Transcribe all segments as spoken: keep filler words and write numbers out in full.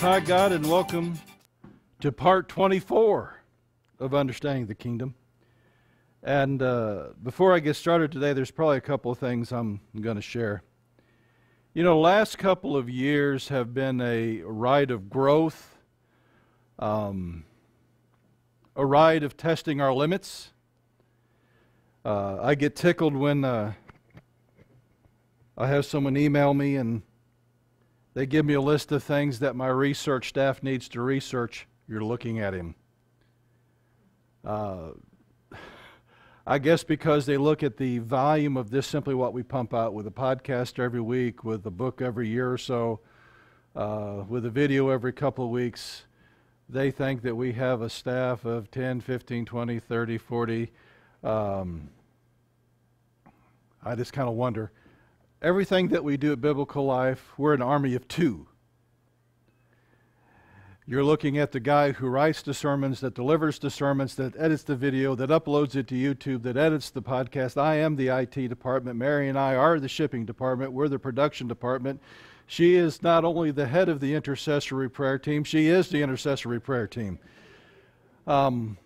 High God, and welcome to part twenty-four of Understanding the Kingdom. And uh, before I get started today, there's probably a couple of things I'm going to share. You know, the last couple of years have been a ride of growth, um, a ride of testing our limits. Uh, I get tickled when uh, I have someone email me and they give me a list of things that my research staff needs to research. You're looking at him. Uh, I guess because they look at the volume of this, simply what we pump out with a podcast every week, with a book every year or so, uh, with a video every couple of weeks, they think that we have a staff of ten, fifteen, twenty, thirty, forty. Um, I just kind of wonder. Everything that we do at Biblical Life, we're an army of two. You're looking at the guy who writes the sermons, that delivers the sermons, that edits the video, that uploads it to YouTube, that edits the podcast. I am the I T department. Mary and I are the shipping department. We're the production department. She is not only the head of the intercessory prayer team, she is the intercessory prayer team. Um...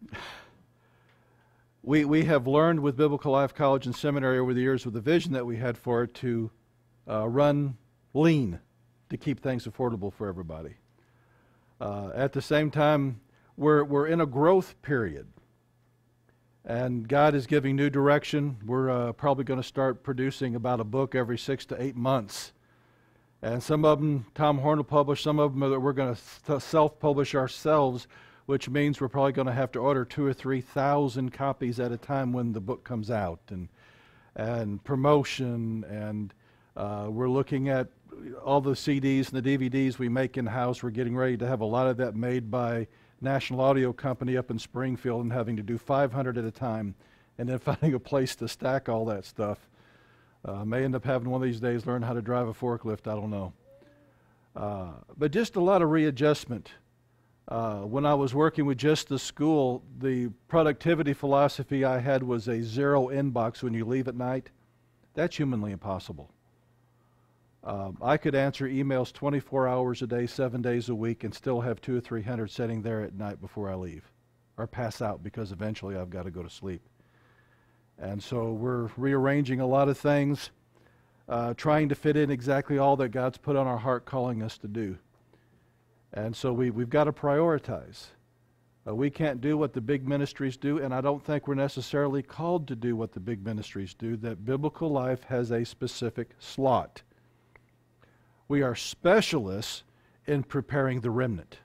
We we have learned with Biblical Life College and Seminary over the years, with the vision that we had for it, to uh, run lean, to keep things affordable for everybody. Uh, at the same time, we're we're in a growth period, and God is giving new direction. We're uh, probably going to start producing about a book every six to eight months, and some of them Tom Horn will publish. Some of them that we're going to self-publish ourselves, which means we're probably going to have to order two or three thousand copies at a time when the book comes out, and and promotion, and uh, we're looking at all the C Ds and the D V Ds we make in-house. We're getting ready to have a lot of that made by National Audio Company up in Springfield, and having to do five hundred at a time, and then finding a place to stack all that stuff. Uh, may end up having one of these days learn how to drive a forklift, I don't know. Uh, but just a lot of readjustment. Uh, when I was working with just the school, the productivity philosophy I had was a zero inbox when you leave at night. That's humanly impossible. Um, I could answer emails twenty-four hours a day, seven days a week, and still have two or three hundred sitting there at night before I leave, or pass out, because eventually I've got to go to sleep. And so we're rearranging a lot of things, uh, trying to fit in exactly all that God's put on our heart, calling us to do. And so we, we've got to prioritize. Uh, we can't do what the big ministries do, and I don't think we're necessarily called to do what the big ministries do. That Biblical Life has a specific slot. We are specialists in preparing the remnant.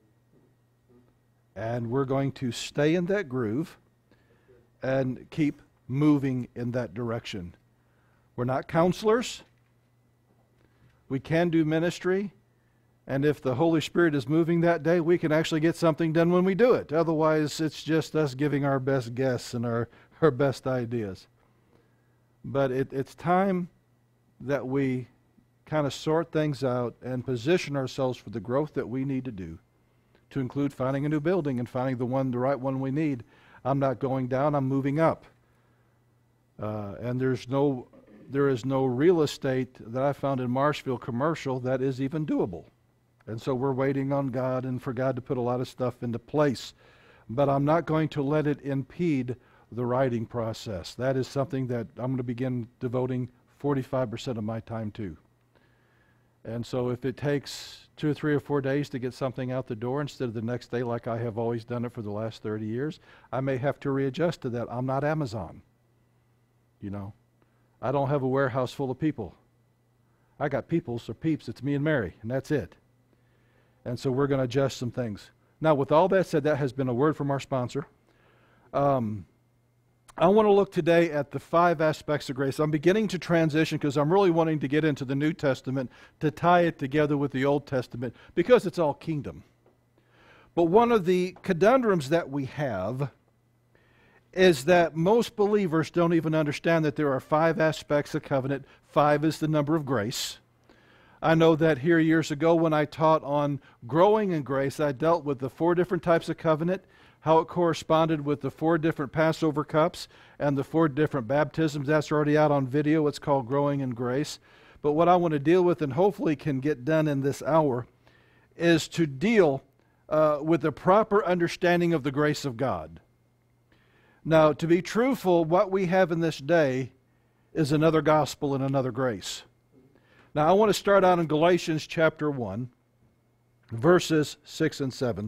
And we're going to stay in that groove and keep moving in that direction. We're not counselors. We can do ministry. And if the Holy Spirit is moving that day, we can actually get something done when we do it. Otherwise, it's just us giving our best guess and our, our best ideas. But it, it's time that we kind of sort things out and position ourselves for the growth that we need to do, to include finding a new building and finding the one, the right one we need. I'm not going down, I'm moving up. Uh, and there's no, there is no real estate that I found in Marshville commercial that is even doable. And so we're waiting on God and for God to put a lot of stuff into place. But I'm not going to let it impede the writing process. That is something that I'm going to begin devoting forty-five percent of my time to. And so if it takes two or three or four days to get something out the door instead of the next day, like I have always done it for the last thirty years, I may have to readjust to that. I'm not Amazon. You know, I don't have a warehouse full of people. I got people, so peeps, it's me and Mary, and that's it. And so we're going to adjust some things. Now, with all that said, that has been a word from our sponsor. Um, I want to look today at the five aspects of grace. I'm beginning to transition because I'm really wanting to get into the New Testament to tie it together with the Old Testament, because it's all kingdom. But one of the conundrums that we have is that most believers don't even understand that there are five aspects of covenant. Five is the number of grace. I know that here years ago when I taught on growing in grace, I dealt with the four different types of covenant, how it corresponded with the four different Passover cups and the four different baptisms. That's already out on video. It's called Growing in Grace. But what I want to deal with, and hopefully can get done in this hour, is to deal uh, with the proper understanding of the grace of God. Now, to be truthful, what we have in this day is another gospel and another grace. Now, I want to start out in Galatians chapter one, verses six and seven.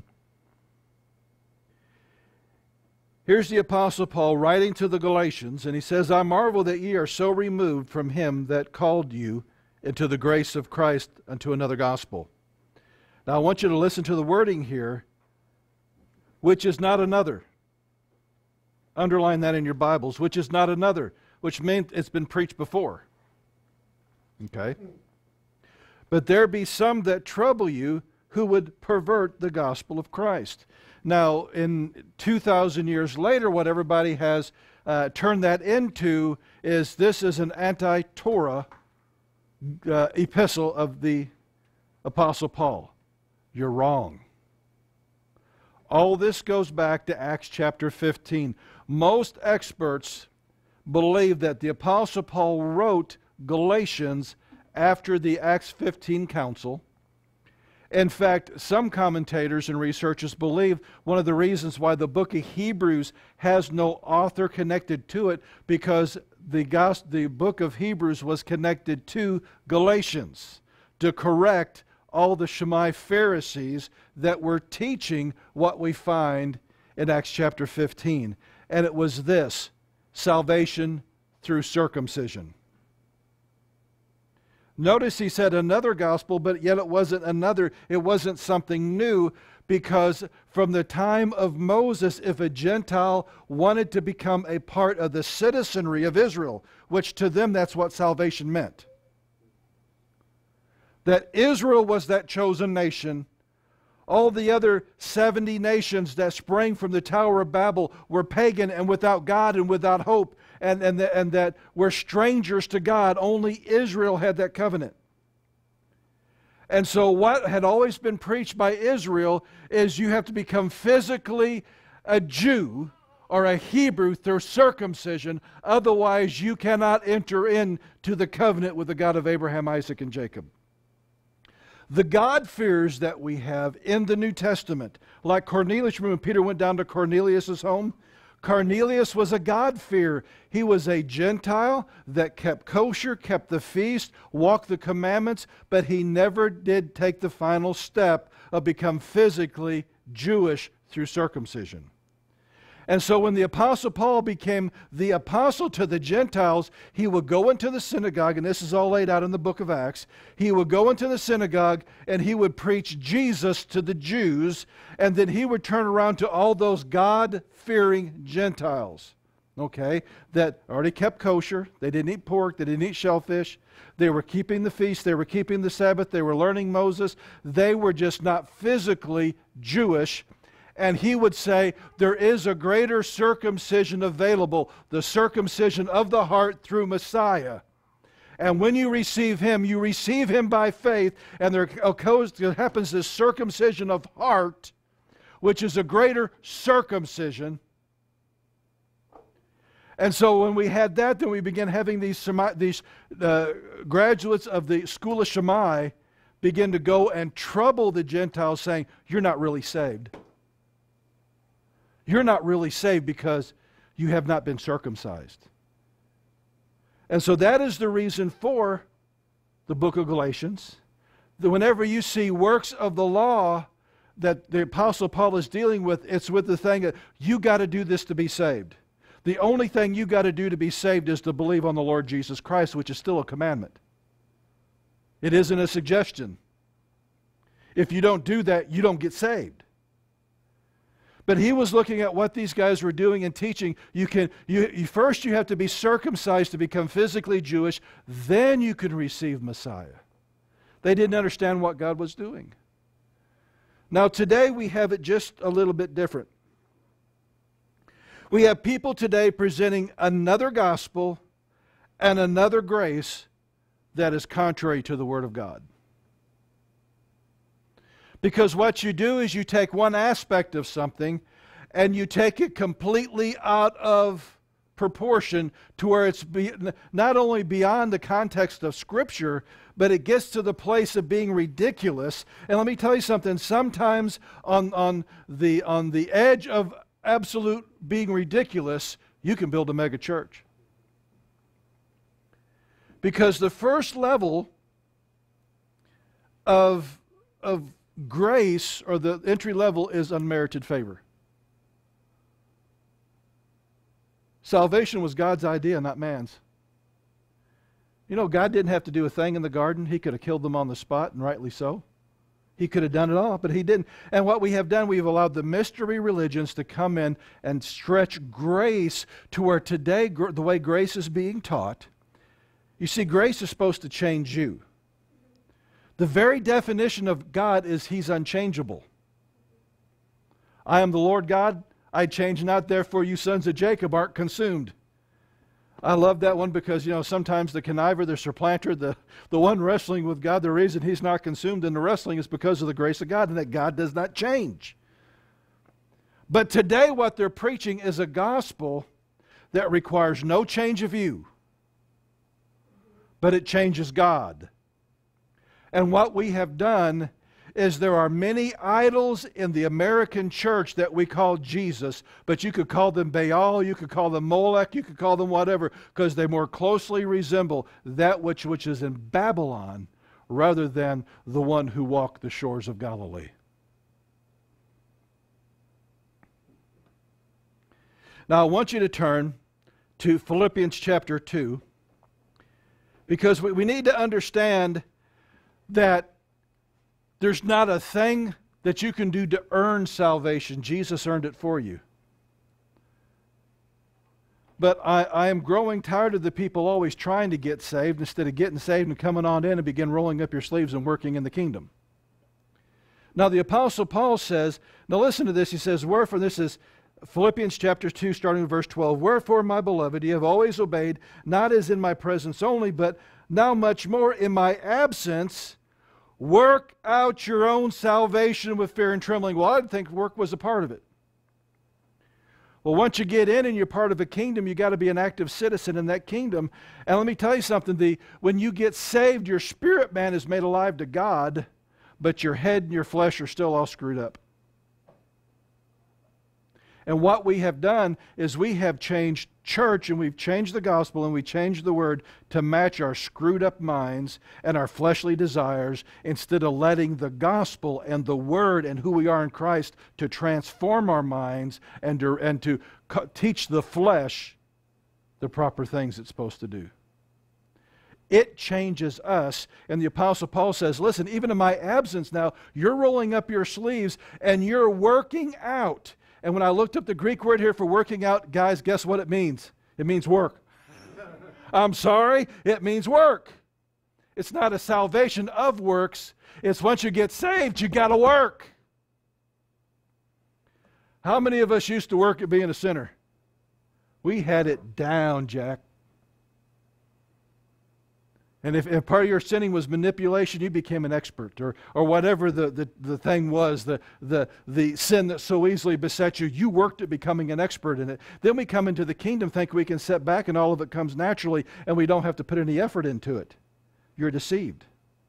Here's the Apostle Paul writing to the Galatians, and he says, I marvel that ye are so removed from him that called you into the grace of Christ unto another gospel. Now, I want you to listen to the wording here, which is not another. Underline that in your Bibles, which is not another, which means it's been preached before. Okay? But there be some that trouble you who would pervert the gospel of Christ. Now, in two thousand years later, what everybody has uh, turned that into is this is an anti-Torah uh, epistle of the Apostle Paul. You're wrong. All this goes back to Acts chapter fifteen. Most experts believe that the Apostle Paul wrote Galatians after the Acts fifteen council. In fact, some commentators and researchers believe one of the reasons why the book of Hebrews has no author connected to it, because the, gospel, the book of Hebrews was connected to Galatians to correct all the Shammai Pharisees that were teaching what we find in Acts chapter fifteen. And it was this: salvation through circumcision. Notice he said another gospel, but yet it wasn't another, it wasn't something new, because from the time of Moses, if a Gentile wanted to become a part of the citizenry of Israel, which to them that's what salvation meant, that Israel was that chosen nation. All the other seventy nations that sprang from the Tower of Babel were pagan and without God and without hope, and, and, the, and that were strangers to God. Only Israel had that covenant. And so what had always been preached by Israel is you have to become physically a Jew or a Hebrew through circumcision, otherwise you cannot enter into the covenant with the God of Abraham, Isaac, and Jacob. The God-fears that we have in the New Testament, like Cornelius, remember when Peter went down to Cornelius' home? Cornelius was a God-fearer. He was a Gentile that kept kosher, kept the feast, walked the commandments, but he never did take the final step of become physically Jewish through circumcision. And so when the Apostle Paul became the apostle to the Gentiles, he would go into the synagogue, and this is all laid out in the book of Acts. He would go into the synagogue and he would preach Jesus to the Jews, and then he would turn around to all those God-fearing Gentiles, okay, that already kept kosher. They didn't eat pork, they didn't eat shellfish. They were keeping the feast, they were keeping the Sabbath, they were learning Moses. They were just not physically Jewish. And he would say, there is a greater circumcision available, the circumcision of the heart through Messiah. And when you receive him, you receive him by faith, and there happens this circumcision of heart, which is a greater circumcision. And so when we had that, then we began having these, these uh, graduates of the school of Shammai begin to go and trouble the Gentiles, saying, you're not really saved. You're not really saved because you have not been circumcised. And so that is the reason for the book of Galatians. That whenever you see works of the law that the Apostle Paul is dealing with, it's with the thing that you got to do this to be saved. The only thing you got to do to be saved is to believe on the Lord Jesus Christ, which is still a commandment. It isn't a suggestion. If you don't do that, you don't get saved. But he was looking at what these guys were doing and teaching. You can, you, you first you have to be circumcised to become physically Jewish, then you can receive Messiah. They didn't understand what God was doing. Now today we have it just a little bit different. We have people today presenting another gospel and another grace that is contrary to the Word of God. Because what you do is you take one aspect of something and you take it completely out of proportion to where it's be, not only beyond the context of Scripture, but it gets to the place of being ridiculous. And let me tell you something, sometimes on, on, the, on the edge of absolute being ridiculous, you can build a mega church. Because the first level of, of grace, or the entry level, is unmerited favor. Salvation was God's idea, not man's. You know, God didn't have to do a thing in the garden. He could have killed them on the spot, and rightly so. He could have done it all, but He didn't. And what we have done, we've allowed the mystery religions to come in and stretch grace to where today, gr- the way grace is being taught, you see, grace is supposed to change you. The very definition of God is He's unchangeable. I am the Lord God, I change not, therefore you sons of Jacob aren't consumed. I love that one because, you know, sometimes the conniver, the supplanter, the, the one wrestling with God, the reason he's not consumed in the wrestling is because of the grace of God and that God does not change. But today what they're preaching is a gospel that requires no change of you, but it changes God. And what we have done is there are many idols in the American church that we call Jesus, but you could call them Baal, you could call them Molech, you could call them whatever, because they more closely resemble that which, which is in Babylon rather than the one who walked the shores of Galilee. Now I want you to turn to Philippians chapter two, because we, we need to understand that there's not a thing that you can do to earn salvation. Jesus earned it for you. But I, I am growing tired of the people always trying to get saved instead of getting saved and coming on in and begin rolling up your sleeves and working in the kingdom. Now the Apostle Paul says, now listen to this, he says, wherefore, this is Philippians chapter two, starting with verse twelve, wherefore, my beloved, ye have always obeyed, not as in my presence only, but now much more in my absence. Work out your own salvation with fear and trembling. Well, I didn't think work was a part of it. Well, once you get in and you're part of a kingdom, you got to be an active citizen in that kingdom. And let me tell you something, the, when you get saved, your spirit man is made alive to God, but your head and your flesh are still all screwed up. And what we have done is we have changed church and we've changed the gospel and we changed the word to match our screwed up minds and our fleshly desires instead of letting the gospel and the word and who we are in Christ to transform our minds and to, and to co- teach the flesh the proper things it's supposed to do. It changes us. And the Apostle Paul says, listen, even in my absence now, you're rolling up your sleeves and you're working out. And when I looked up the Greek word here for working out, guys, guess what it means? It means work. I'm sorry, it means work. It's not a salvation of works. It's once you get saved, you got to work. How many of us used to work at being a sinner? We had it down, Jack. And if, if part of your sinning was manipulation, you became an expert, or, or whatever the, the, the thing was, the, the, the sin that so easily beset you, you worked at becoming an expert in it. Then we come into the kingdom, think we can sit back and all of it comes naturally, and we don't have to put any effort into it. You're deceived.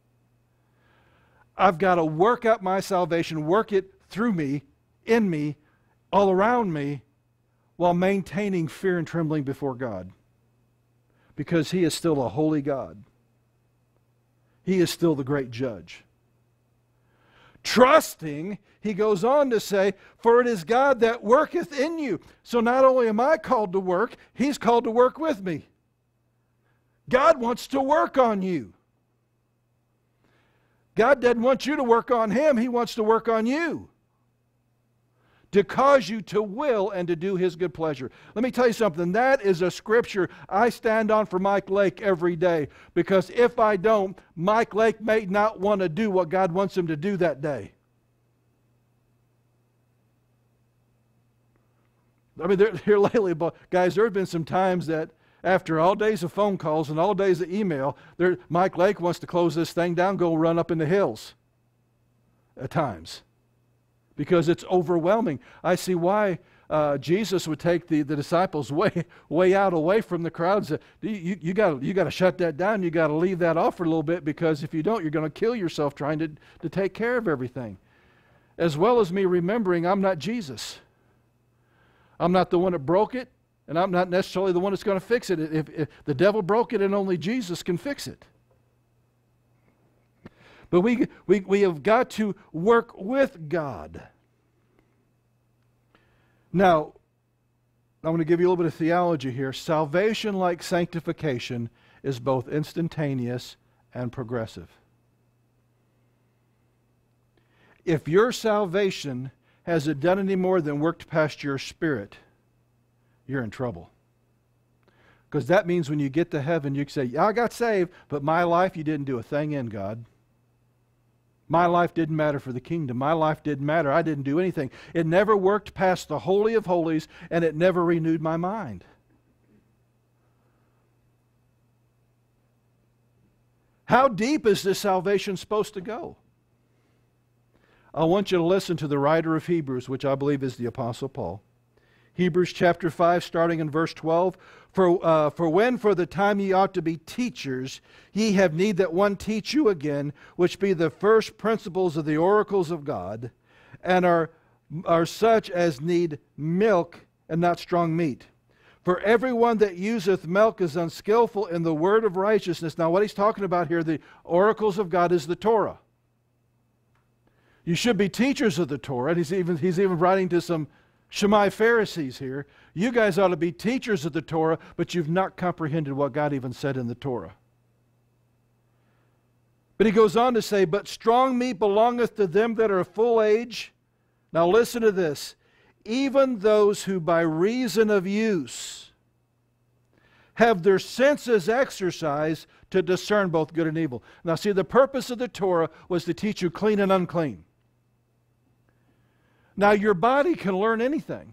I've got to work out my salvation, work it through me, in me, all around me, while maintaining fear and trembling before God. Because He is still a holy God. He is still the great judge. Trusting, he goes on to say, for it is God that worketh in you. So not only am I called to work, He's called to work with me. God wants to work on you. God doesn't want you to work on Him. He wants to work on you, to cause you to will and to do His good pleasure. Let me tell you something. That is a scripture I stand on for Mike Lake every day, because if I don't, Mike Lake may not want to do what God wants him to do that day. I mean, there, here lately, guys, there have been some times that after all days of phone calls and all days of email, there, Mike Lake wants to close this thing down, go run up in the hills at times. because it's overwhelming. I see why uh, Jesus would take the, the disciples way way out, away from the crowds. You, you, you got you got to shut that down. You got to leave that off for a little bit, because if you don't, you're going to kill yourself trying to, to take care of everything. As well as me remembering I'm not Jesus. I'm not the one that broke it, and I'm not necessarily the one that's going to fix it. If, if the devil broke it, and only Jesus can fix it. But we, we, we have got to work with God. Now, I'm going to give you a little bit of theology here. Salvation, like sanctification, is both instantaneous and progressive. If your salvation hasn't done any more than worked past your spirit, you're in trouble. Because that means when you get to heaven, you can say, yeah, I got saved, but my life, you didn't do a thing in, God. My life didn't matter for the kingdom. My life didn't matter. I didn't do anything. It never worked past the Holy of Holies, and it never renewed my mind. How deep is this salvation supposed to go? I want you to listen to the writer of Hebrews, which I believe is the Apostle Paul. Hebrews chapter five, starting in verse twelve. For, uh, for when for the time ye ought to be teachers, ye have need that one teach you again, which be the first principles of the oracles of God, and are, are such as need milk and not strong meat. For everyone that useth milk is unskillful in the word of righteousness. Now what he's talking about here, the oracles of God, is the Torah. You should be teachers of the Torah. And he's even, he's even writing to some Shammai Pharisees here. You guys ought to be teachers of the Torah, but you've not comprehended what God even said in the Torah. But he goes on to say, but strong meat belongeth to them that are of full age. Now listen to this. Even those who by reason of use have their senses exercised to discern both good and evil. Now see, the purpose of the Torah was to teach you clean and unclean. Now your body can learn anything.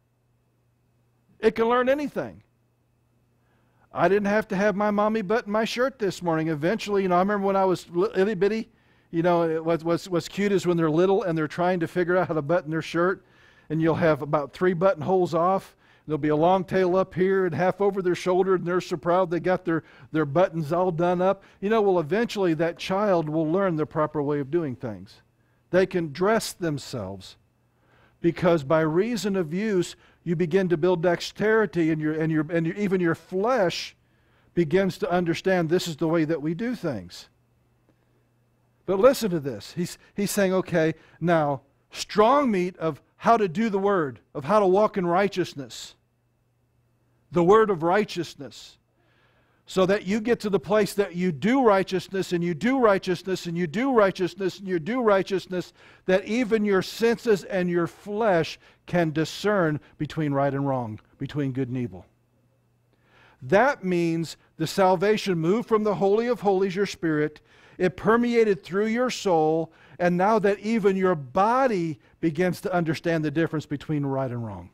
It can learn anything. I didn't have to have my mommy button my shirt this morning. Eventually, you know, I remember when I was itty bitty, you know, what's, what's, what's cute is when they're little and they're trying to figure out how to button their shirt, and you'll have about three buttonholes off. There'll be a long tail up here and half over their shoulder, and they're so proud they got their, their buttons all done up. You know, well, eventually that child will learn the proper way of doing things. They can dress themselves, because by reason of use, you begin to build dexterity, and, your, and, your, and your, even your flesh begins to understand this is the way that we do things. But listen to this. He's, he's saying, okay, now, strong meat of how to do the word, of how to walk in righteousness, the word of righteousness, so that you get to the place that you do righteousness, and you do righteousness, and you do righteousness, and you do righteousness, that even your senses and your flesh can discern between right and wrong, between good and evil. That means the salvation moved from the Holy of Holies, your spirit, it permeated through your soul, and now that even your body begins to understand the difference between right and wrong.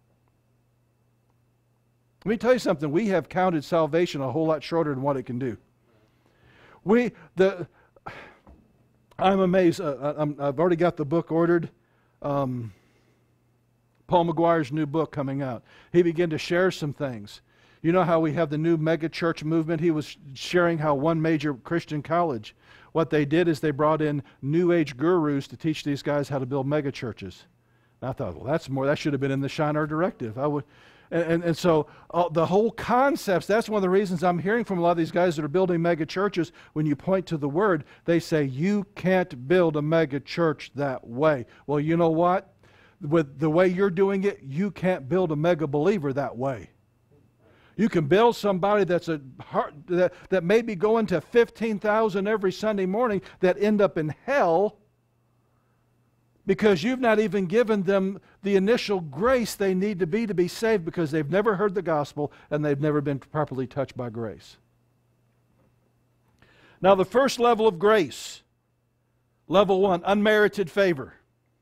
Let me tell you something. We have counted salvation a whole lot shorter than what it can do. We, the, I'm amazed. Uh, I'm, I've already got the book ordered. Um, Paul McGuire's new book coming out. He began to share some things. You know how we have the new mega church movement? He was sharing how one major Christian college, what they did is they brought in New Age gurus to teach these guys how to build mega churches. And I thought, well, that's more, that should have been in the Shinar Directive. I would, and, and, and so uh, the whole concepts, that's one of the reasons I'm hearing from a lot of these guys that are building mega churches, when you point to the Word, they say, you can't build a mega church that way. Well, you know what? With the way you're doing it, you can't build a mega believer that way. You can build somebody that's a heart, that, that may be going to fifteen thousand every Sunday morning that end up in hell because you've not even given them the initial grace they need to be to be saved, because they've never heard the gospel and they've never been properly touched by grace. Now the first level of grace, level one, unmerited favor.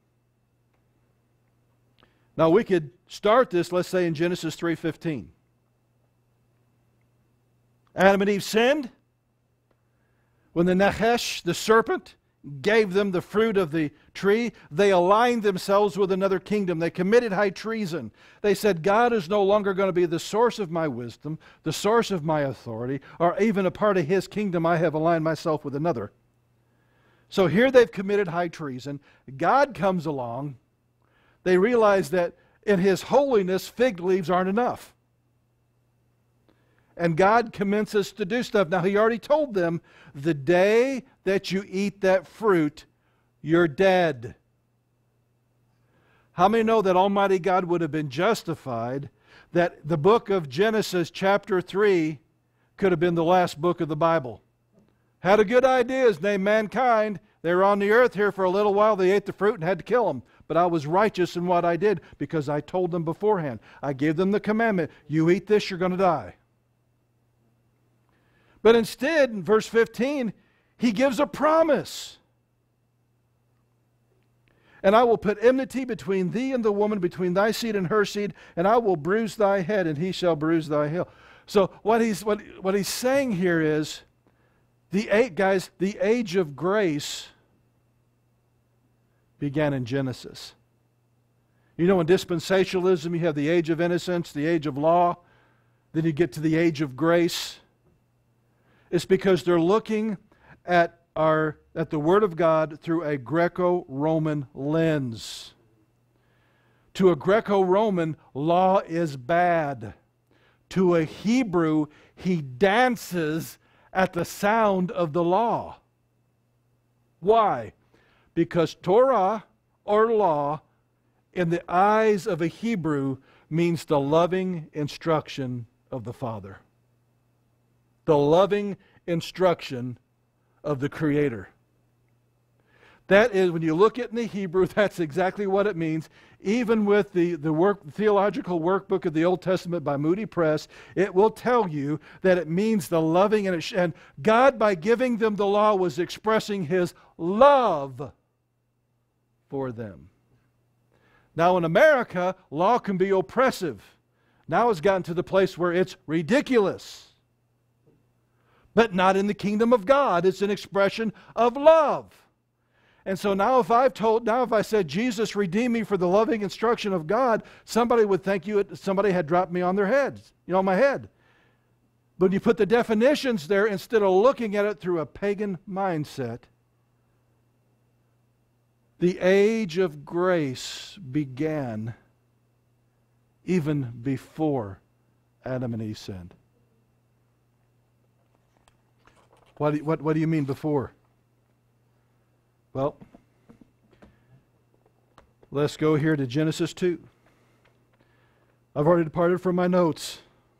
Now we could start this, let's say, in Genesis three fifteen. Adam and Eve sinned when the Nachesh, the serpent, gave them the fruit of the tree, they aligned themselves with another kingdom. They committed high treason. They said, God is no longer going to be the source of my wisdom, the source of my authority, or even a part of His kingdom. I have aligned myself with another. So here they've committed high treason. God comes along. They realize that in His holiness, fig leaves aren't enough. And God commences to do stuff. Now, He already told them, the day that you eat that fruit, you're dead. How many know that Almighty God would have been justified, that the book of Genesis chapter three could have been the last book of the Bible? Had a good idea, his name mankind. They were on the earth here for a little while. They ate the fruit and had to kill them. But I was righteous in what I did because I told them beforehand. I gave them the commandment, you eat this, you're going to die. But instead, in verse fifteen, He gives a promise. And I will put enmity between thee and the woman, between thy seed and her seed, and I will bruise thy head, and he shall bruise thy heel. So what he's, what, what he's saying here is, the guys, the age of grace began in Genesis. You know, in dispensationalism, you have the age of innocence, the age of law, then you get to the age of grace. It's because they're looking at our at the Word of God through a Greco-Roman lens. To a Greco-Roman, law is bad. To a Hebrew, he dances at the sound of the law. Why? Because Torah, or law, in the eyes of a Hebrew, means the loving instruction of the Father. The loving instruction of the Creator. That is, when you look at it in the Hebrew, that's exactly what it means. Even with the, the work, theological workbook of the Old Testament by Moody Press, it will tell you that it means the loving, and, it, and God, by giving them the law, was expressing His love for them. Now in America, law can be oppressive. Now it's gotten to the place where it's ridiculous. But not in the kingdom of God. It's an expression of love. And so now if I've told, now if I said, Jesus redeemed me for the loving instruction of God, somebody would think you had, somebody had dropped me on their heads, you know, on my head. But you put the definitions there instead of looking at it through a pagan mindset. The age of grace began even before Adam and Eve sinned. What do you, what, what do you mean before? Well, let's go here to Genesis two. I've already departed from my notes.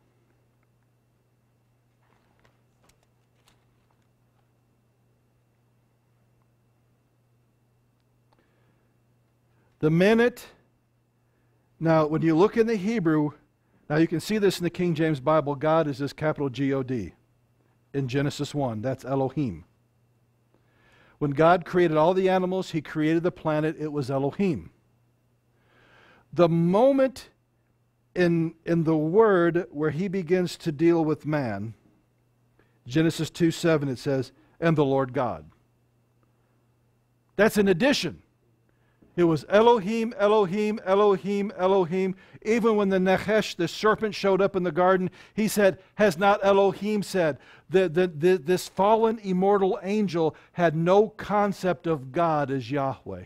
The minute, now when you look in the Hebrew, now you can see this in the King James Bible, God is this capital G O D. In Genesis one, that's Elohim. When God created all the animals, He created the planet, it was Elohim. The moment in, in the Word where He begins to deal with man, Genesis two seven, it says, and the Lord God. That's an addition. It was Elohim, Elohim, Elohim, Elohim. Even when the Nechesh, the serpent, showed up in the garden, he said, has not Elohim said? The, the, the, this fallen immortal angel had no concept of God as Yahweh.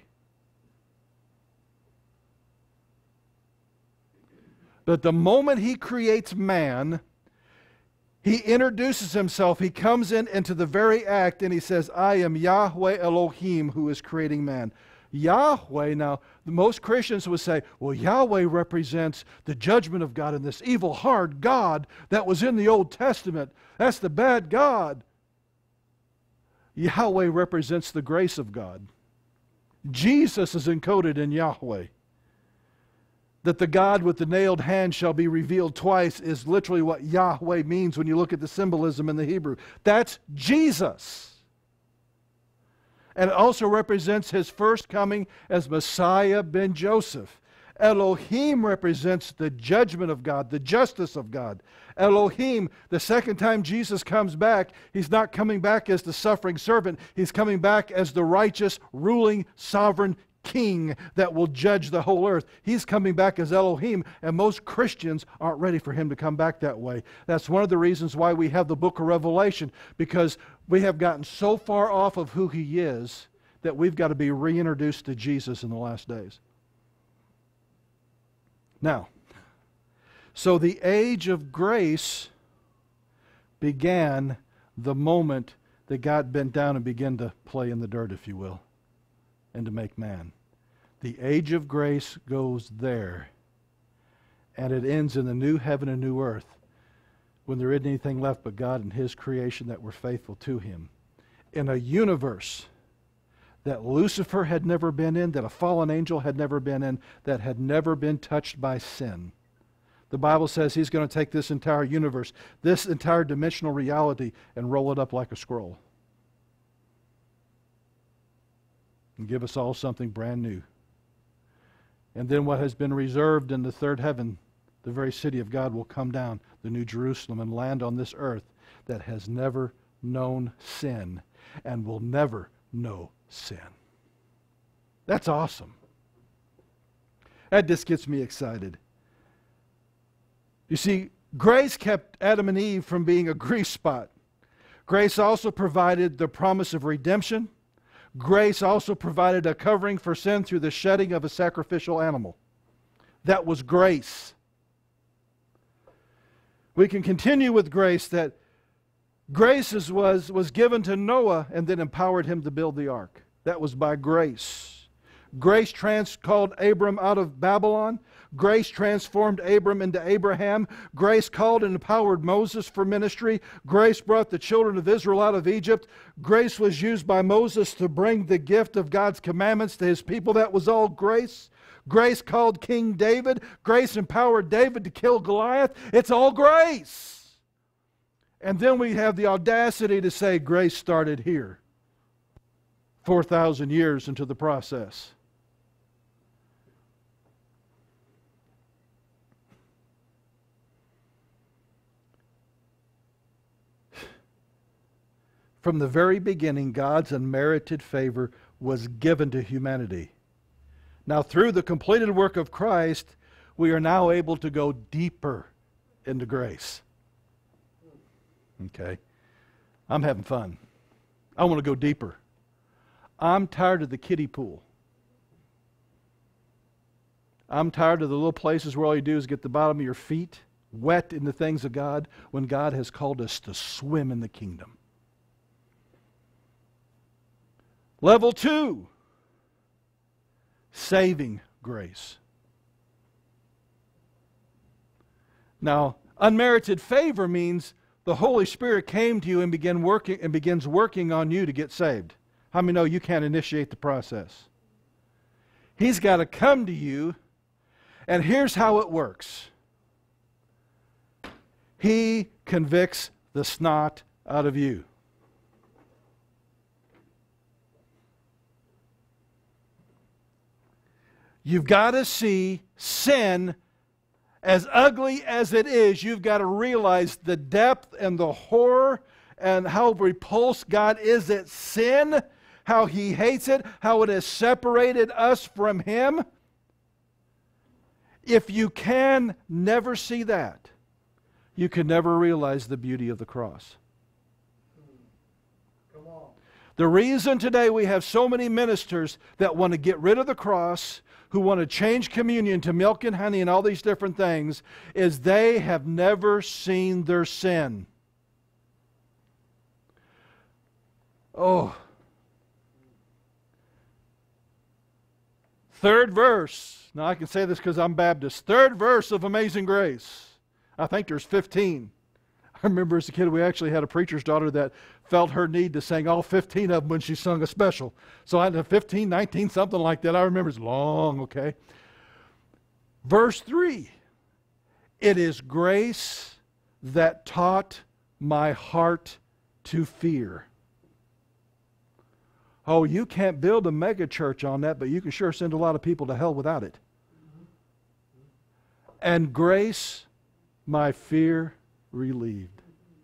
But the moment He creates man, He introduces Himself. He comes in into the very act and He says, I am Yahweh Elohim who is creating man. Yahweh, now, most Christians would say, well, Yahweh represents the judgment of God and this evil, hard God that was in the Old Testament. That's the bad God. Yahweh represents the grace of God. Jesus is encoded in Yahweh. That the God with the nailed hand shall be revealed twice is literally what Yahweh means when you look at the symbolism in the Hebrew. That's Jesus. And it also represents His first coming as Messiah ben Joseph. Elohim represents the judgment of God, the justice of God. Elohim. The second time Jesus comes back, He's not coming back as the suffering servant. He's coming back as the righteous, ruling, sovereign King that will judge the whole earth. He's coming back as Elohim, and most Christians aren't ready for Him to come back that way. That's one of the reasons why we have the book of Revelation, because we have gotten so far off of who He is that we've got to be reintroduced to Jesus in the last days. Now, so the age of grace began the moment that God bent down and began to play in the dirt, if you will, and to make man. The age of grace goes there, and it ends in the new heaven and new earth, when there isn't anything left but God and His creation that were faithful to Him. In a universe that Lucifer had never been in, that a fallen angel had never been in, that had never been touched by sin. The Bible says He's going to take this entire universe, this entire dimensional reality, and roll it up like a scroll. And give us all something brand new. And then what has been reserved in the third heaven, the very city of God, will come down, the New Jerusalem, and land on this earth that has never known sin and will never know sin. That's awesome. That just gets me excited. You see, grace kept Adam and Eve from being a grease spot. Grace also provided the promise of redemption. Grace also provided a covering for sin through the shedding of a sacrificial animal. That was grace. We can continue with grace, that grace is, was, was given to Noah and then empowered him to build the ark. That was by grace. Grace trans called Abram out of Babylon. Grace transformed Abram into Abraham. Grace called and empowered Moses for ministry. Grace brought the children of Israel out of Egypt. Grace was used by Moses to bring the gift of God's commandments to His people. That was all grace. Grace called King David. Grace empowered David to kill Goliath. It's all grace. And then we have the audacity to say grace started here, four thousand years into the process. From the very beginning, God's unmerited favor was given to humanity. Now, through the completed work of Christ, we are now able to go deeper into grace. Okay. I'm having fun. I want to go deeper. I'm tired of the kiddie pool. I'm tired of the little places where all you do is get the bottom of your feet wet in the things of God, when God has called us to swim in the kingdom. Level two, saving grace. Now, unmerited favor means the Holy Spirit came to you and began working and begins working on you to get saved. How many know you can't initiate the process? He's got to come to you, and here's how it works. He convicts the snot out of you. You've got to see sin, as ugly as it is. You've got to realize the depth and the horror and how repulsed God is at sin, how He hates it, how it has separated us from Him. If you can never see that, you can never realize the beauty of the cross. Come on. The reason today we have so many ministers that want to get rid of the cross, who want to change communion to milk and honey and all these different things, is they have never seen their sin. Oh. Third verse. Now I can say this because I'm Baptist. Third verse of Amazing Grace. I think there's fifteen. I remember as a kid we actually had a preacher's daughter that felt her need to sing all fifteen of them when she sung a special. So I had fifteen, nineteen, something like that. I remember it's long, okay? Verse three. It is grace that taught my heart to fear. Oh, you can't build a mega church on that, but you can sure send a lot of people to hell without it. And grace, my fear relieved.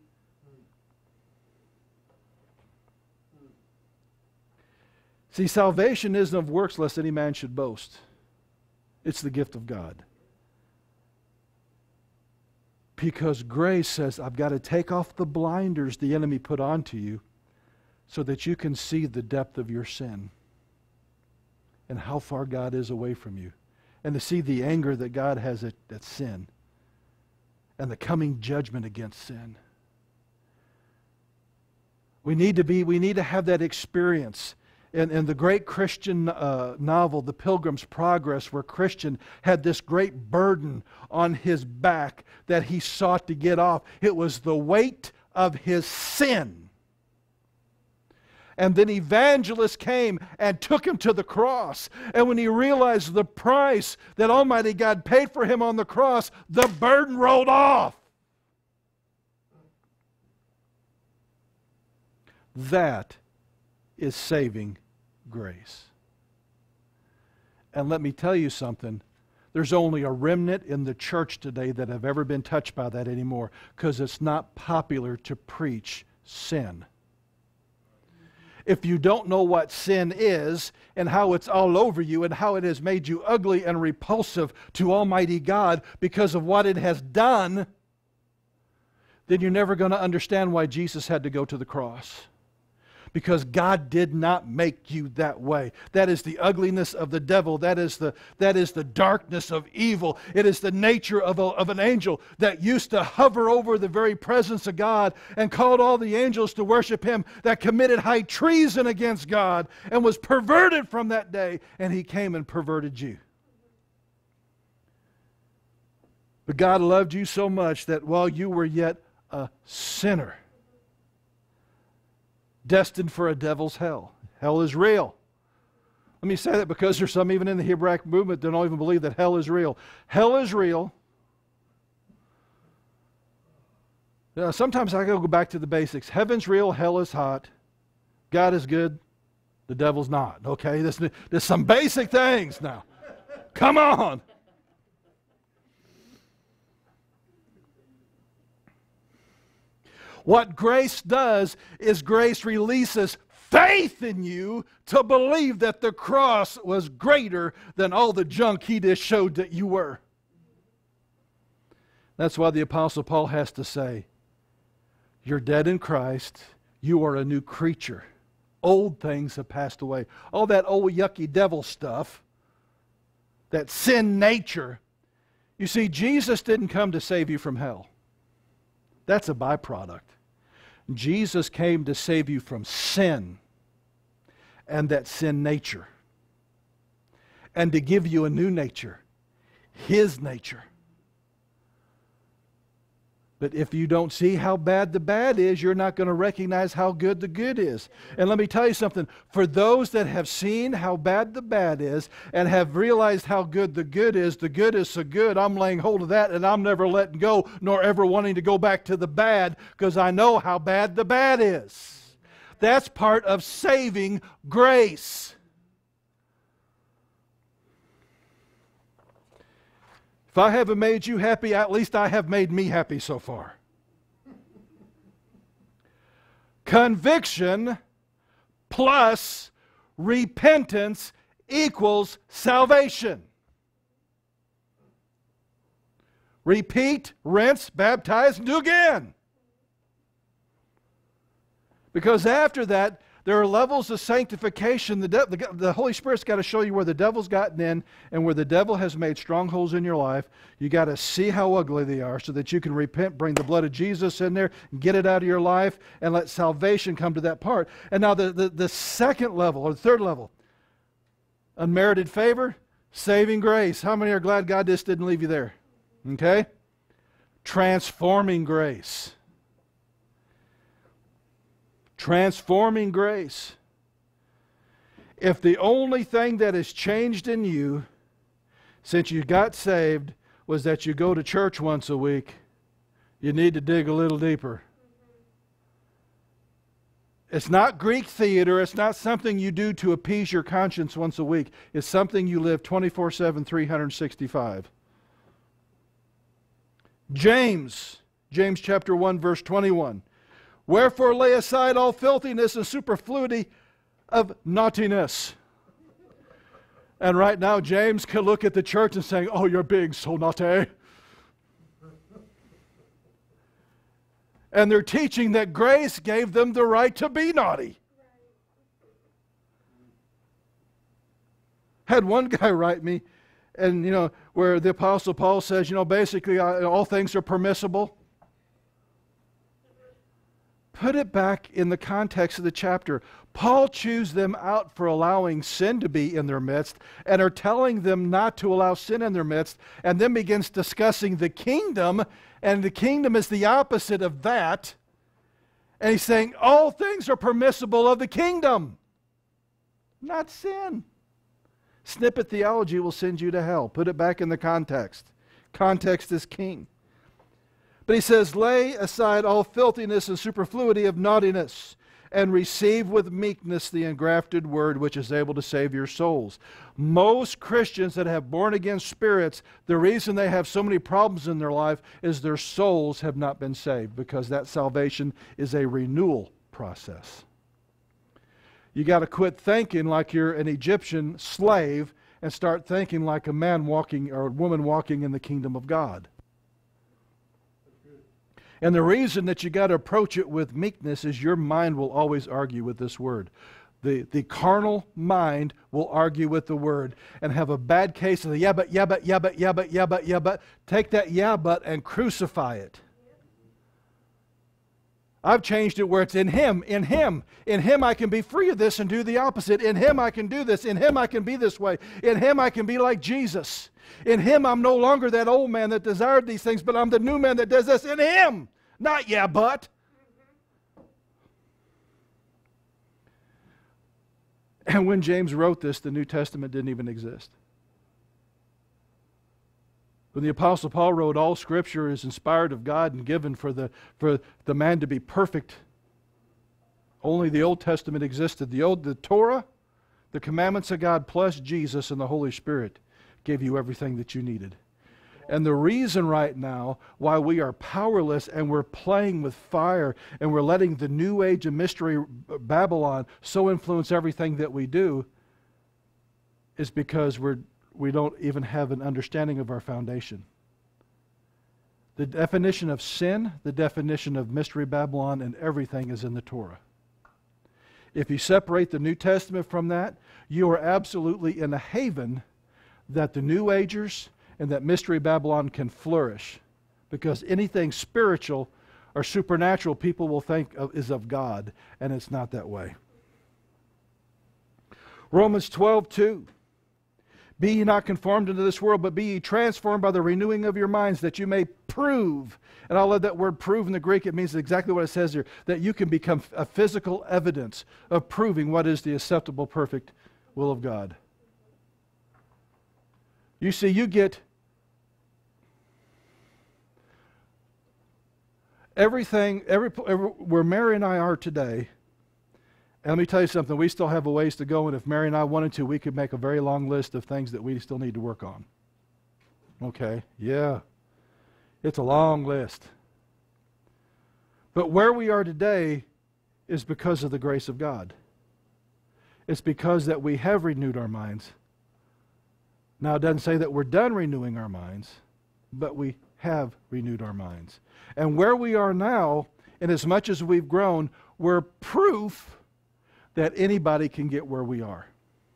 See, salvation isn't of works, lest any man should boast. It's the gift of God. Because grace says, I've got to take off the blinders the enemy put onto you so that you can see the depth of your sin and how far God is away from you, and to see the anger that God has at, at sin and the coming judgment against sin. We need to be, we need to have that experience. In, in the great Christian uh, novel, The Pilgrim's Progress, where Christian had this great burden on his back that he sought to get off. It was the weight of his sin. And then Evangelist came and took him to the cross. And when he realized the price that Almighty God paid for him on the cross, the burden rolled off. That is saving grace. And let me tell you something. There's only a remnant in the church today that have ever been touched by that anymore, because it's not popular to preach sin. If you don't know what sin is and how it's all over you and how it has made you ugly and repulsive to Almighty God because of what it has done, then you're never going to understand why Jesus had to go to the cross. Because God did not make you that way. That is the ugliness of the devil. That is the, that is the darkness of evil. It is the nature of, a, of an angel that used to hover over the very presence of God and called all the angels to worship Him, that committed high treason against God and was perverted from that day. And he came and perverted you. But God loved you so much that while you were yet a sinner, destined for a devil's hell. Hell is real. Let me say that because there's some even in the Hebraic movement that don't even believe that hell is real. Hell is real. Now, sometimes I go back to the basics. Heaven's real, hell is hot. God is good, the devil's not. Okay, there's, there's some basic things now. Come on. What grace does is grace releases faith in you to believe that the cross was greater than all the junk He just showed that you were. That's why the Apostle Paul has to say, you're dead in Christ, you are a new creature. Old things have passed away. All that old yucky devil stuff, that sin nature. You see, Jesus didn't come to save you from hell. That's a byproduct. Jesus came to save you from sin and that sin nature, and to give you a new nature, His nature. But if you don't see how bad the bad is, you're not going to recognize how good the good is. And let me tell you something. For those that have seen how bad the bad is and have realized how good the good is, the good is so good, I'm laying hold of that and I'm never letting go, nor ever wanting to go back to the bad, because I know how bad the bad is. That's part of saving grace. If I haven't made you happy, at least I have made me happy so far. Conviction plus repentance equals salvation. Repeat, rinse, baptize, and do again. Because after that, there are levels of sanctification. The, de- the, the Holy Spirit's got to show you where the devil's gotten in and where the devil has made strongholds in your life. You got to see how ugly they are so that you can repent, bring the blood of Jesus in there, and get it out of your life, and let salvation come to that part. And now the, the, the second level, or the third level, unmerited favor, saving grace. How many are glad God just didn't leave you there? Okay? Transforming grace. Transforming grace. If the only thing that has changed in you since you got saved was that you go to church once a week, you need to dig a little deeper. It's not Greek theater. It's not something you do to appease your conscience once a week. It's something you live twenty-four seven, three hundred sixty-five. James, James chapter one, verse twenty-one. Wherefore lay aside all filthiness and superfluity of naughtiness. And right now, James can look at the church and say, oh, you're being so naughty. And they're teaching that grace gave them the right to be naughty. Had one guy write me, and you know, where the Apostle Paul says, you know, basically uh, all things are permissible. Put it back in the context of the chapter. Paul chews them out for allowing sin to be in their midst and are telling them not to allow sin in their midst, and then begins discussing the kingdom, and the kingdom is the opposite of that. And he's saying all things are permissible of the kingdom, not sin. Snippet theology will send you to hell. Put it back in the context. Context is king. But he says, lay aside all filthiness and superfluity of naughtiness, and receive with meekness the engrafted word which is able to save your souls. Most Christians that have born-again spirits, the reason they have so many problems in their life is their souls have not been saved, because that salvation is a renewal process. You got to quit thinking like you're an Egyptian slave and start thinking like a man walking or a woman walking in the kingdom of God. And the reason that you got to approach it with meekness is your mind will always argue with this word. The, the carnal mind will argue with the word and have a bad case of the yeah but, yeah but, yeah but, yeah but, yeah but, yeah but. Take that yeah but and crucify it. I've changed it where it's in Him, in Him. In Him I can be free of this and do the opposite. In Him I can do this. In Him I can be this way. In Him I can be like Jesus. In Him I'm no longer that old man that desired these things, but I'm the new man that does this in Him. Not yeah, but. And when James wrote this, the New Testament didn't even exist. When the Apostle Paul wrote, all Scripture is inspired of God and given for the, for the man to be perfect, only the Old Testament existed. The Old, the Torah, the commandments of God plus Jesus and the Holy Spirit gave you everything that you needed. And the reason right now why we are powerless and we're playing with fire and we're letting the new age of mystery Babylon so influence everything that we do is because we're we don't even have an understanding of our foundation. The definition of sin, the definition of mystery Babylon, and everything is in the Torah. If you separate the New Testament from that, you are absolutely in a haven that the New Agers and that mystery Babylon can flourish, because anything spiritual or supernatural people will think of, is of God, and it's not that way. Romans twelve two. Be ye not conformed into this world, but be ye transformed by the renewing of your minds, that you may prove. And I love that word prove in the Greek. It means exactly what it says here, that you can become a physical evidence of proving what is the acceptable, perfect will of God. You see, you get everything, every, every where Mary and I are today. And let me tell you something, we still have a ways to go, and if Mary and I wanted to, we could make a very long list of things that we still need to work on. Okay, yeah. It's a long list. But where we are today is because of the grace of God. It's because that we have renewed our minds. Now, it doesn't say that we're done renewing our minds, but we have renewed our minds. And where we are now, in as much as we've grown, we're proof that anybody can get where we are.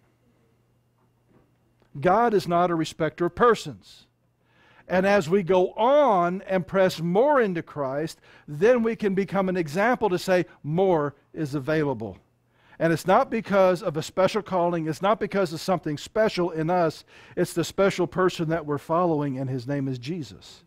God is not a respecter of persons. And as we go on and press more into Christ, then we can become an example to say more is available. And it's not because of a special calling. It's not because of something special in us. It's the special person that we're following, and His name is Jesus.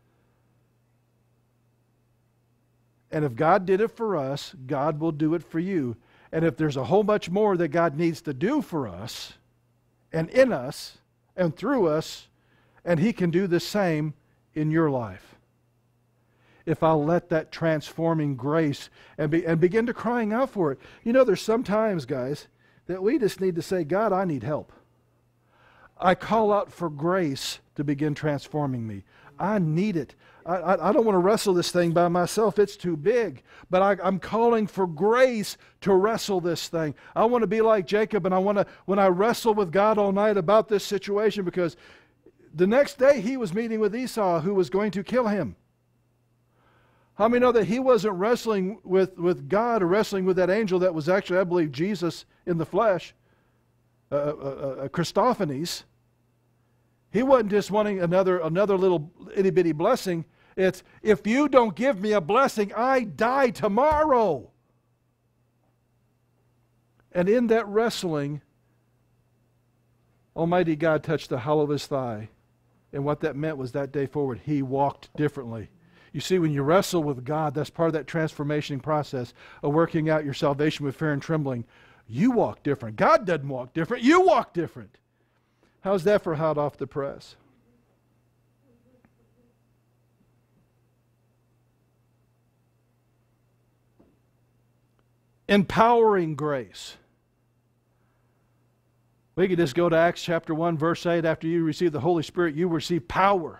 And if God did it for us, God will do it for you. And if there's a whole bunch more that God needs to do for us, and in us, and through us, and He can do the same in your life. If I'll let that transforming grace and, be, and begin to crying out for it. You know, there's sometimes, guys, that we just need to say, God, I need help. I call out for grace to begin transforming me. I need it. I, I, I don't want to wrestle this thing by myself. It's too big. But I, I'm calling for grace to wrestle this thing. I want to be like Jacob, and I want to, when I wrestle with God all night about this situation, because the next day he was meeting with Esau, who was going to kill him. How many know that he wasn't wrestling with, with God or wrestling with that angel that was actually, I believe, Jesus in the flesh, uh, uh, uh, Christophanies. He wasn't just wanting another, another little itty-bitty blessing. It's, if you don't give me a blessing, I die tomorrow. And in that wrestling, Almighty God touched the hollow of his thigh. And what that meant was that day forward, he walked differently. You see, when you wrestle with God, that's part of that transformation process of working out your salvation with fear and trembling. You walk different. God doesn't walk different. You walk different. How's that for hot off the press? Empowering grace. We could just go to Acts chapter one, verse eight. After you receive the Holy Spirit, you receive power.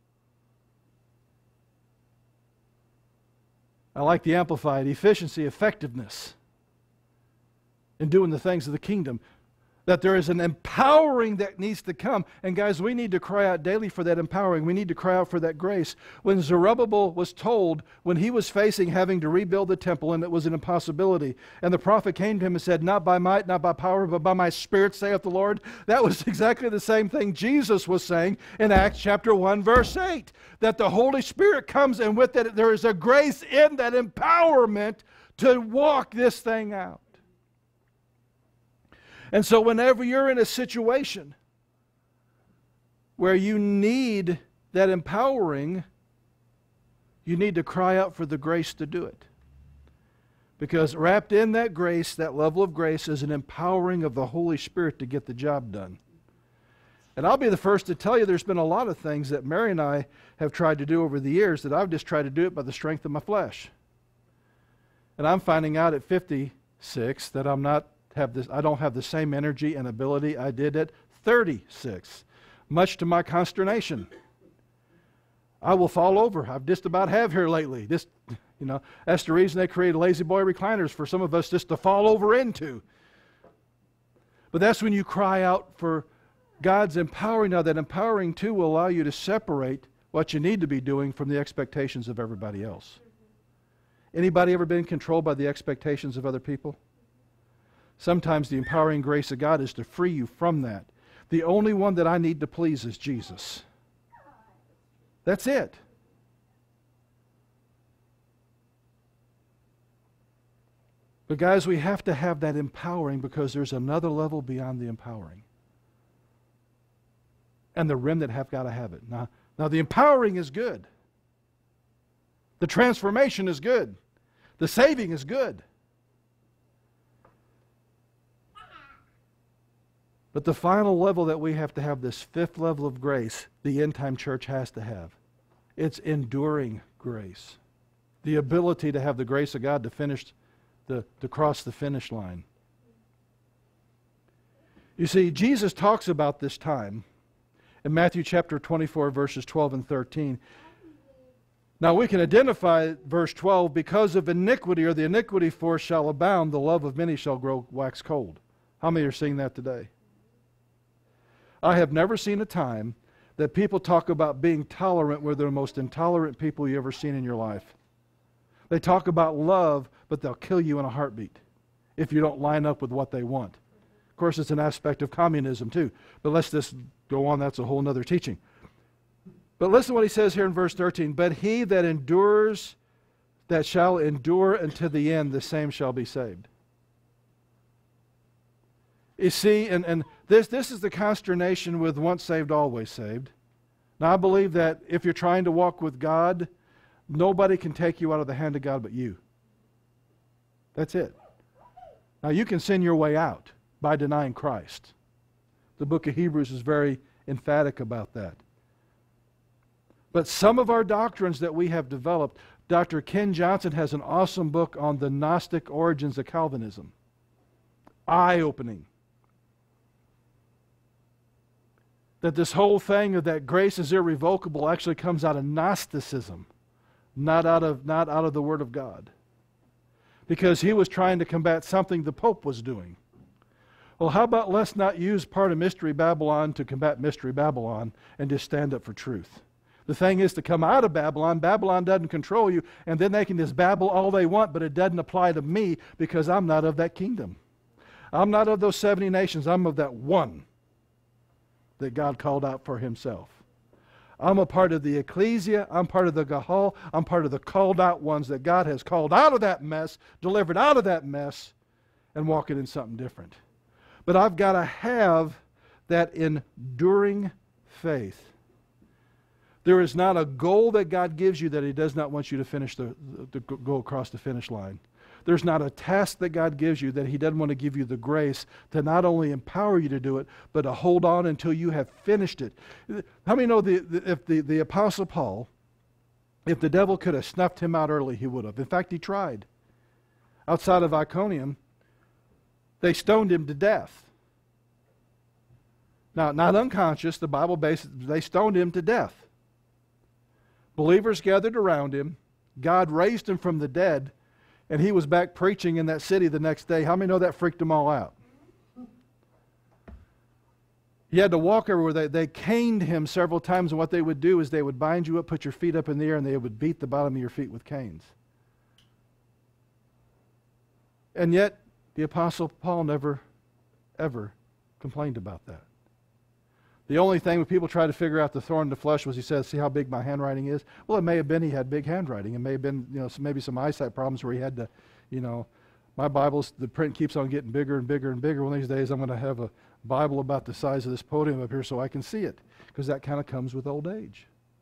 I like the Amplified. Efficiency, effectiveness in doing the things of the kingdom. That there is an empowering that needs to come. And guys, we need to cry out daily for that empowering. We need to cry out for that grace. When Zerubbabel was told, when he was facing having to rebuild the temple, and it was an impossibility, and the prophet came to him and said, not by might, not by power, but by my Spirit, saith the Lord. That was exactly the same thing Jesus was saying in Acts chapter one, verse eight. That the Holy Spirit comes, and with it there is a grace in that empowerment to walk this thing out. And so whenever you're in a situation where you need that empowering, you need to cry out for the grace to do it. Because wrapped in that grace, that level of grace, is an empowering of the Holy Spirit to get the job done. And I'll be the first to tell you there's been a lot of things that Mary and I have tried to do over the years that I've just tried to do it by the strength of my flesh. And I'm finding out at fifty-six that I'm not have this, I don't have the same energy and ability I did at thirty-six, much to my consternation. I will fall over. I've just about have here lately. Just, you know, that's the reason they created lazy boy recliners for some of us just to fall over into. But that's when you cry out for God's empowering. Now that empowering too will allow you to separate what you need to be doing from the expectations of everybody else. Anybody ever been controlled by the expectations of other people? Sometimes the empowering grace of God is to free you from that. The only one that I need to please is Jesus. That's it. But guys, we have to have that empowering because there's another level beyond the empowering. And the remnant have got to have it. Now, now the empowering is good. The transformation is good. The saving is good. But the final level that we have to have, this fifth level of grace, the end-time church has to have. It's enduring grace. The ability to have the grace of God to finish, the, to cross the finish line. You see, Jesus talks about this time in Matthew chapter twenty-four, verses twelve and thirteen. Now we can identify verse twelve, because of iniquity, or the iniquity force shall abound, the love of many shall grow wax cold. How many are seeing that today? I have never seen a time that people talk about being tolerant where they're the most intolerant people you've ever seen in your life. They talk about love, but they'll kill you in a heartbeat if you don't line up with what they want. Of course, it's an aspect of communism too, but let's just go on. That's a whole other teaching. But listen to what he says here in verse thirteen. But he that endures, that shall endure unto the end, the same shall be saved. You see, and, and this, this is the consternation with once saved, always saved. Now, I believe that if you're trying to walk with God, nobody can take you out of the hand of God but you. That's it. Now, you can sin your way out by denying Christ. The book of Hebrews is very emphatic about that. But some of our doctrines that we have developed, Doctor Ken Johnson has an awesome book on the Gnostic origins of Calvinism. Eye-opening. that this whole thing of that grace is irrevocable actually comes out of Gnosticism, not out of, not out of the Word of God. Because he was trying to combat something the Pope was doing. Well, how about let's not use part of Mystery Babylon to combat Mystery Babylon and just stand up for truth? The thing is to come out of Babylon. Babylon doesn't control you, and then they can just babble all they want, but it doesn't apply to me because I'm not of that kingdom. I'm not of those seventy nations. I'm of that one that God called out for himself. I'm a part of the ecclesia. I'm part of the Gahal. I'm part of the called out ones that God has called out of that mess, delivered out of that mess, and walking in something different. But I've got to have that enduring faith. There is not a goal that God gives you that he does not want you to finish the, the, the go across the finish line. There's not a task that God gives you that he doesn't want to give you the grace to not only empower you to do it, but to hold on until you have finished it. How many know the, the, if the, the Apostle Paul, if the devil could have snuffed him out early, he would have. In fact, he tried. Outside of Iconium, they stoned him to death. Now, not unconscious, the Bible bases, they stoned him to death. Believers gathered around him. God raised him from the dead, and he was back preaching in that city the next day. How many know that freaked them all out? He had to walk everywhere. They, they caned him several times, and what they would do is they would bind you up, put your feet up in the air, and they would beat the bottom of your feet with canes. And yet, the Apostle Paul never, ever complained about that. The only thing when people try to figure out the thorn in the flesh was he says, see how big my handwriting is? Well, it may have been he had big handwriting. It may have been, you know, some, maybe some eyesight problems where he had to, you know, my Bible's, the print keeps on getting bigger and bigger and bigger. One of these days I'm going to have a Bible about the size of this podium up here so I can see it, because that kind of comes with old age.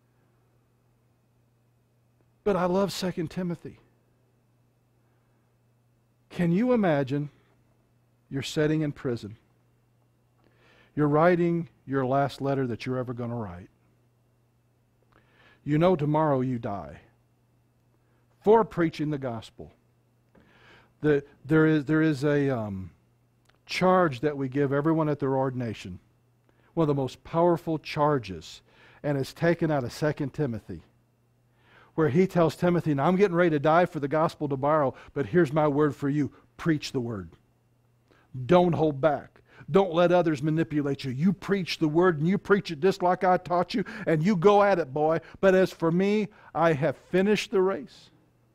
But I love Second Timothy. Can you imagine you're sitting in prison? You're writing your last letter that you're ever going to write. You know tomorrow you die for preaching the gospel. The, there is, there is a um, charge that we give everyone at their ordination, one of the most powerful charges, and it's taken out of Second Timothy, where he tells Timothy, now I'm getting ready to die for the gospel tomorrow, but here's my word for you, preach the word. Don't hold back. Don't let others manipulate you. You preach the word, and you preach it just like I taught you, and you go at it, boy. But as for me, I have finished the race.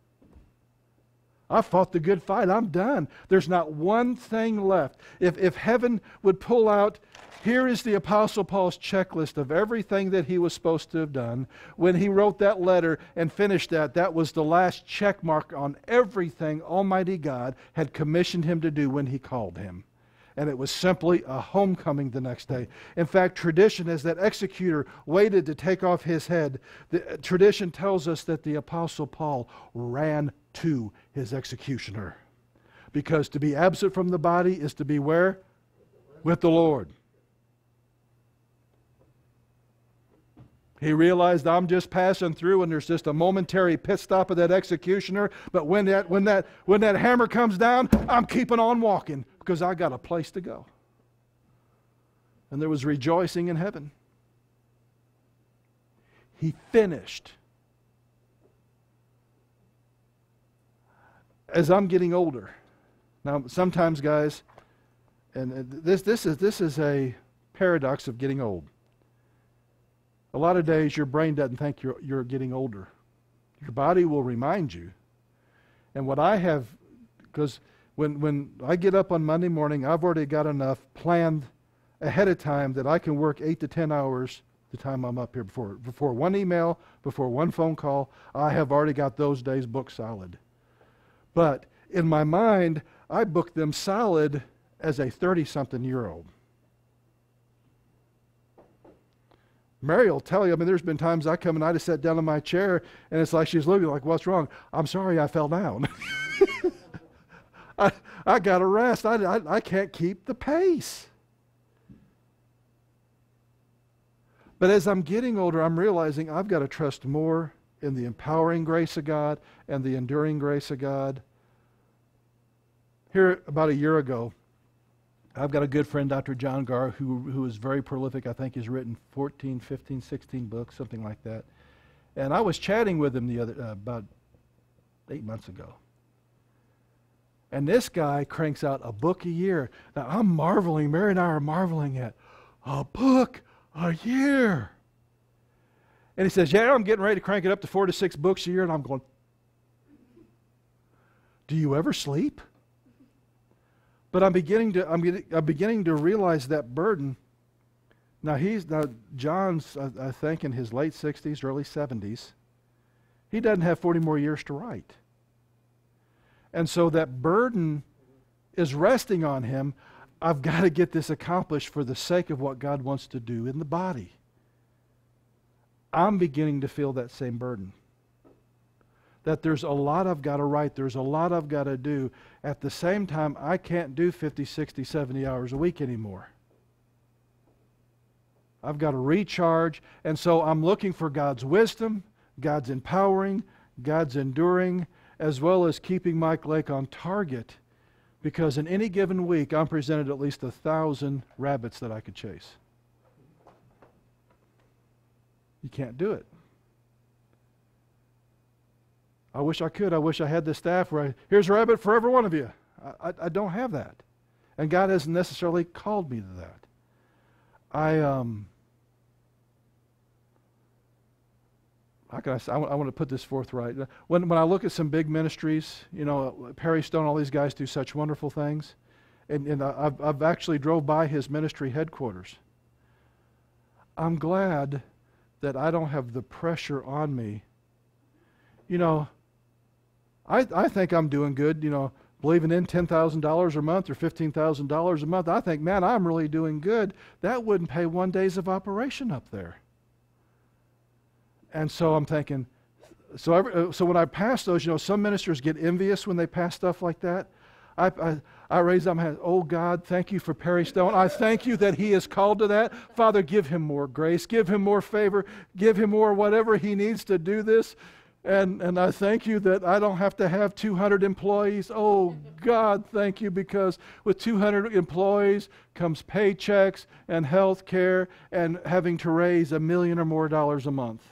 I fought the good fight. I'm done. There's not one thing left. If, if heaven would pull out, here is the Apostle Paul's checklist of everything that he was supposed to have done. When he wrote that letter and finished that, that was the last check mark on everything Almighty God had commissioned him to do when he called him. And it was simply a homecoming the next day. In fact, tradition, as that executor waited to take off his head, the tradition tells us that the Apostle Paul ran to his executioner. Because to be absent from the body is to be where? With the Lord. He realized, I'm just passing through, and there's just a momentary pit stop of that executioner. But when that, when that, when that hammer comes down, I'm keeping on walking, because I got a place to go. And there was rejoicing in heaven. He finished. As I'm getting older, now sometimes, guys, and this this is this is a paradox of getting old. A lot of days your brain doesn't think you're you're getting older. Your body will remind you. And what I have, because when when I get up on Monday morning, I've already got enough planned ahead of time that I can work eight to ten hours the time I'm up here. Before before one email, before one phone call, I have already got those days booked solid. But in my mind, I booked them solid as a thirty-something-year-old. Mary will tell you, I mean, there's been times I come and I just sat down in my chair, and it's like she's looking like, what's wrong? I'm sorry I fell down. I, I got to rest. I, I, I can't keep the pace. But as I'm getting older, I'm realizing I've got to trust more in the empowering grace of God and the enduring grace of God. Here, about a year ago, I've got a good friend, Doctor John Garr, who, who is very prolific. I think he's written fourteen, fifteen, sixteen books, something like that. And I was chatting with him the other uh, about eight months ago. And this guy cranks out a book a year. Now, I'm marveling, Mary and I are marveling at a book a year. And he says, yeah, I'm getting ready to crank it up to four to six books a year. And I'm going, do you ever sleep? But I'm beginning to I'm, getting, I'm beginning to realize that burden. Now he's now John's I, I think in his late sixties, early seventies. He doesn't have forty more years to write. And so that burden is resting on him. I've got to get this accomplished for the sake of what God wants to do in the body. I'm beginning to feel that same burden. That there's a lot I've got to write, there's a lot I've got to do. At the same time, I can't do fifty, sixty, seventy hours a week anymore. I've got to recharge, and so I'm looking for God's wisdom, God's empowering, God's enduring, as well as keeping Mike Lake on target, because in any given week, I'm presented at least a thousand rabbits that I could chase. You can't do it. I wish I could. I wish I had the staff where I, here's a rabbit for every one of you. I, I, I don't have that. And God hasn't necessarily called me to that. I, um, how can I say, I, I want to put this forth right. When, when I look at some big ministries, you know, Perry Stone, all these guys do such wonderful things. And, and I've, I've actually drove by his ministry headquarters. I'm glad that I don't have the pressure on me. You know, I, I think I'm doing good, you know, believing in ten thousand dollars a month or fifteen thousand dollars a month. I think, man, I'm really doing good. That wouldn't pay one day's of operation up there. And so I'm thinking, so every, so when I pass those, you know, some ministers get envious when they pass stuff like that. I, I, I raise up my hand, oh God, thank you for Perry Stone. I thank you that he is called to that. Father, give him more grace, give him more favor, give him more whatever he needs to do this. And and I thank you that I don't have to have two hundred employees. Oh, God, thank you, because with two hundred employees comes paychecks and health care and having to raise a million or more dollars a month.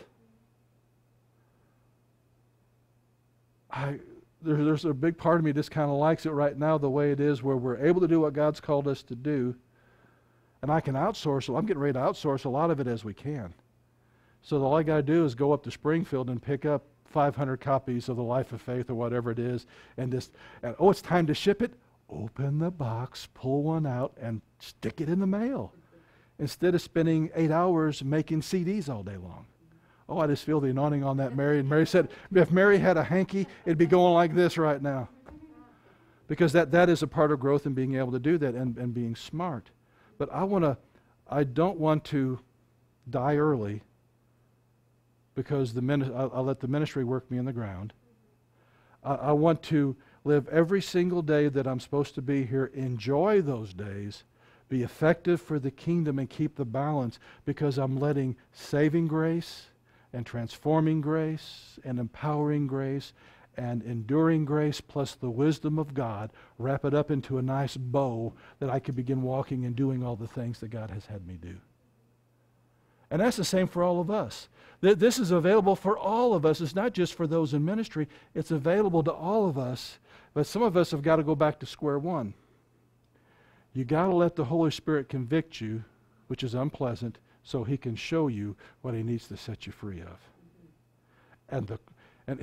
I there, There's a big part of me just kind of likes it right now the way it is, where we're able to do what God's called us to do. And I can outsource. I'm getting ready to outsource a lot of it as we can. So all I got to do is go up to Springfield and pick up five hundred copies of the Life of Faith or whatever it is, and just, and, oh, it's time to ship it. Open the box, pull one out, and stick it in the mail. Instead of spending eight hours making C Ds all day long. Oh, I just feel the anointing on that, Mary. And Mary said, if Mary had a hanky, it'd be going like this right now. Because that, that is a part of growth and being able to do that and, and being smart. But I want to, I don't want to die early, because the min- I'll, I'll let the ministry work me in the ground. I, I want to live every single day that I'm supposed to be here, enjoy those days, be effective for the kingdom, and keep the balance, because I'm letting saving grace and transforming grace and empowering grace and enduring grace plus the wisdom of God wrap it up into a nice bow that I can begin walking and doing all the things that God has had me do. And that's the same for all of us. This is available for all of us. It's not just for those in ministry. It's available to all of us. But some of us have got to go back to square one. You got to let the Holy Spirit convict you, which is unpleasant, so He can show you what He needs to set you free of. And the and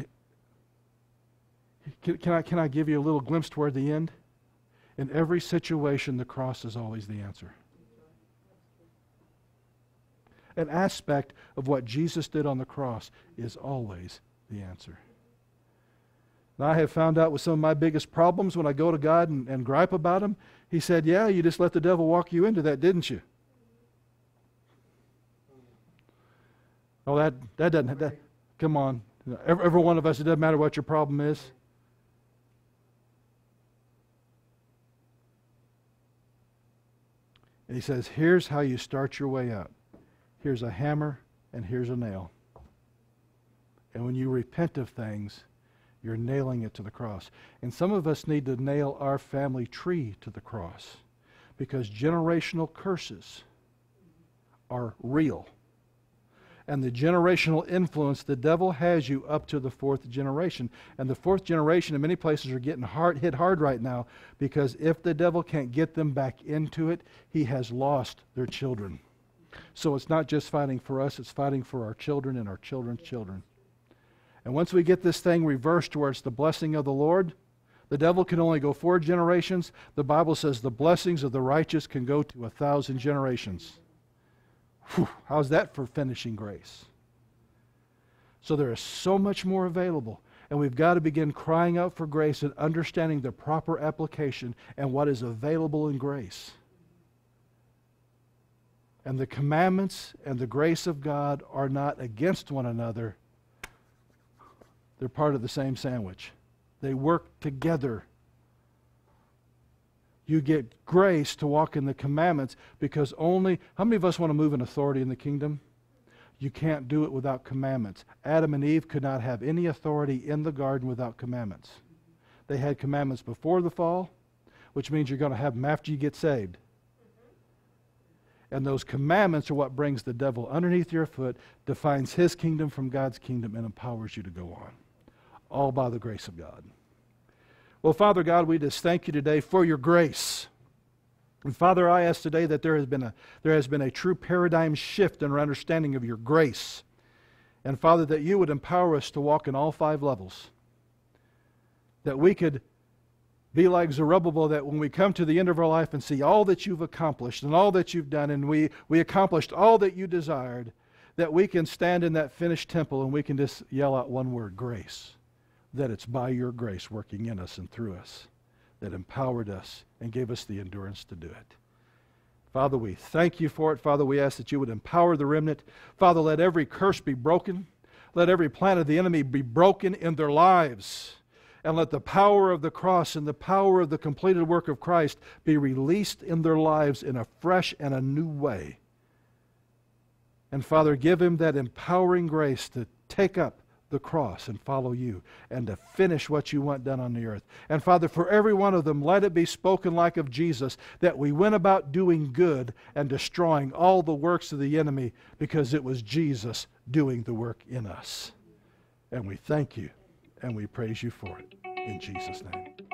can, can I can I give you a little glimpse toward the end? In every situation, the cross is always the answer. An aspect of what Jesus did on the cross is always the answer. Now, I have found out with some of my biggest problems when I go to God and, and gripe about them, He said, yeah, you just let the devil walk you into that, didn't you? Oh, that, that doesn't, that, come on. Every, every one of us, it doesn't matter what your problem is. And He says, here's how you start your way out. Here's a hammer and here's a nail. And when you repent of things, you're nailing it to the cross. And some of us need to nail our family tree to the cross. Because generational curses are real. And the generational influence, the devil has you up to the fourth generation. And the fourth generation in many places are getting hard, hit hard right now, because if the devil can't get them back into it, he has lost their children. So it's not just fighting for us, it's fighting for our children and our children's children. And once we get this thing reversed to where it's the blessing of the Lord, the devil can only go four generations. The Bible says the blessings of the righteous can go to a thousand generations. Whew, how's that for finishing grace? So there is so much more available. And we've got to begin crying out for grace and understanding the proper application and what is available in grace. And the commandments and the grace of God are not against one another. They're part of the same sandwich. They work together. You get grace to walk in the commandments because only, how many of us want to move in authority in the kingdom? You can't do it without commandments. Adam and Eve could not have any authority in the garden without commandments. They had commandments before the fall, which means you're going to have them after you get saved. And those commandments are what brings the devil underneath your foot, defines his kingdom from God's kingdom, and empowers you to go on. All by the grace of God. Well, Father God, we just thank you today for your grace. And Father, I ask today that there has been a there has been a true paradigm shift in our understanding of your grace. And Father, that you would empower us to walk in all five levels. That we could be like Zerubbabel, that when we come to the end of our life and see all that you've accomplished and all that you've done, and we, we accomplished all that you desired, that we can stand in that finished temple and we can just yell out one word, grace. That it's by your grace working in us and through us that empowered us and gave us the endurance to do it. Father, we thank you for it. Father, we ask that you would empower the remnant. Father, let every curse be broken. Let every plan of the enemy be broken in their lives. And let the power of the cross and the power of the completed work of Christ be released in their lives in a fresh and a new way. And Father, give him that empowering grace to take up the cross and follow you and to finish what you want done on the earth. And Father, for every one of them, let it be spoken like of Jesus, that we went about doing good and destroying all the works of the enemy because it was Jesus doing the work in us. And we thank you and we praise you for it. In Jesus' name.